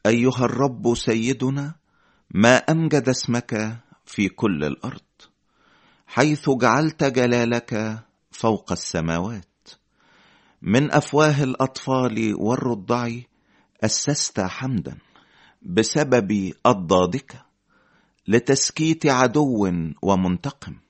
أيها الرب سيدنا، ما أمجد اسمك في كل الأرض، حيث جعلت جلالك فوق السماوات. من أفواه الأطفال والرضع أسست حمدا، بسبب أضدادك لتسكيت عدو ومنتقم.